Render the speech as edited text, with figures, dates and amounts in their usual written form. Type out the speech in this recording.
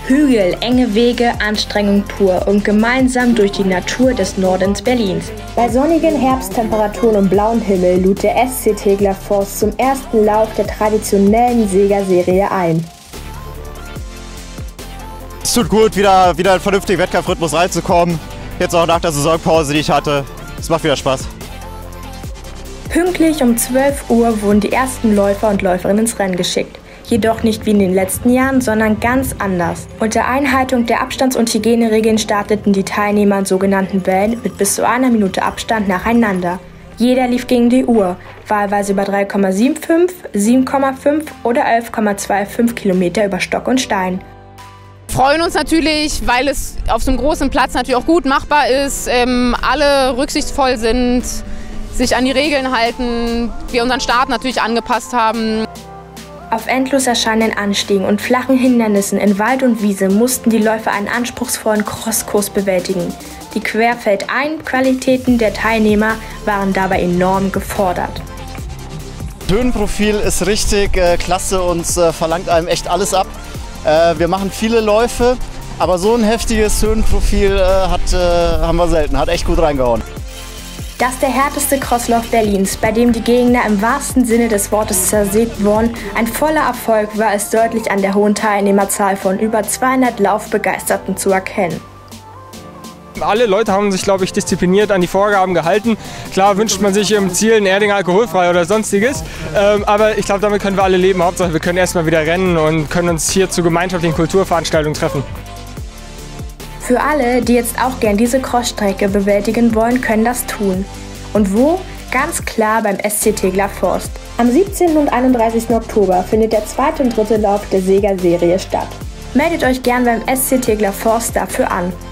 Hügel, enge Wege, Anstrengung pur und gemeinsam durch die Natur des Nordens Berlins. Bei sonnigen Herbsttemperaturen und blauem Himmel lud der SC Tegeler Forst zum ersten Lauf der traditionellen Siegerserie ein. Es tut gut, wieder in einen vernünftigen Wettkampfrhythmus reinzukommen. Jetzt auch nach der Saisonpause, die ich hatte. Es macht wieder Spaß. Pünktlich um 12 Uhr wurden die ersten Läufer und Läuferinnen ins Rennen geschickt. Jedoch nicht wie in den letzten Jahren, sondern ganz anders. Unter Einhaltung der Abstands- und Hygieneregeln starteten die Teilnehmer in sogenannten Wellen mit bis zu einer Minute Abstand nacheinander. Jeder lief gegen die Uhr, wahlweise über 3,75, 7,5 oder 11,25 Kilometer über Stock und Stein. Wir freuen uns natürlich, weil es auf so einem großen Platz natürlich auch gut machbar ist, alle rücksichtsvoll sind, sich an die Regeln halten, wir unseren Start natürlich angepasst haben. Auf endlos erscheinenden Anstiegen und flachen Hindernissen in Wald und Wiese mussten die Läufer einen anspruchsvollen Crosskurs bewältigen. Die Querfeldein-Qualitäten der Teilnehmer waren dabei enorm gefordert. Höhenprofil ist richtig klasse und verlangt einem echt alles ab. Wir machen viele Läufe, aber so ein heftiges Höhenprofil haben wir selten, hat echt gut reingehauen. Das ist der härteste Crosslauf Berlins, bei dem die Gegner im wahrsten Sinne des Wortes zersägt wurden. Ein voller Erfolg war es deutlich an der hohen Teilnehmerzahl von über 200 Laufbegeisterten zu erkennen. Alle Leute haben sich, glaube ich, diszipliniert an die Vorgaben gehalten. Klar wünscht man sich im Ziel ein Erding alkoholfrei oder sonstiges, aber ich glaube, damit können wir alle leben. Hauptsache, wir können erstmal wieder rennen und können uns hier zu gemeinschaftlichen Kulturveranstaltungen treffen. Für alle, die jetzt auch gern diese Crossstrecke bewältigen wollen, können das tun. Und wo? Ganz klar beim SC Tegeler Forst. Am 17. und 31. Oktober findet der zweite und dritte Lauf der Siegerserie statt. Meldet euch gern beim SC Tegeler Forst dafür an.